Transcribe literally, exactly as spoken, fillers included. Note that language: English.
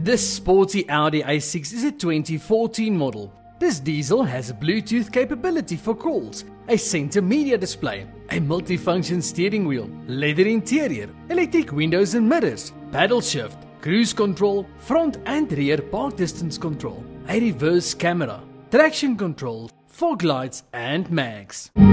This sporty Audi A six is a twenty fourteen model. This diesel has a Bluetooth capability for calls, a center media display, a multifunction steering wheel, leather interior, electric windows and mirrors, paddle shift, cruise control, front and rear park distance control, a reverse camera, traction control, fog lights and mags.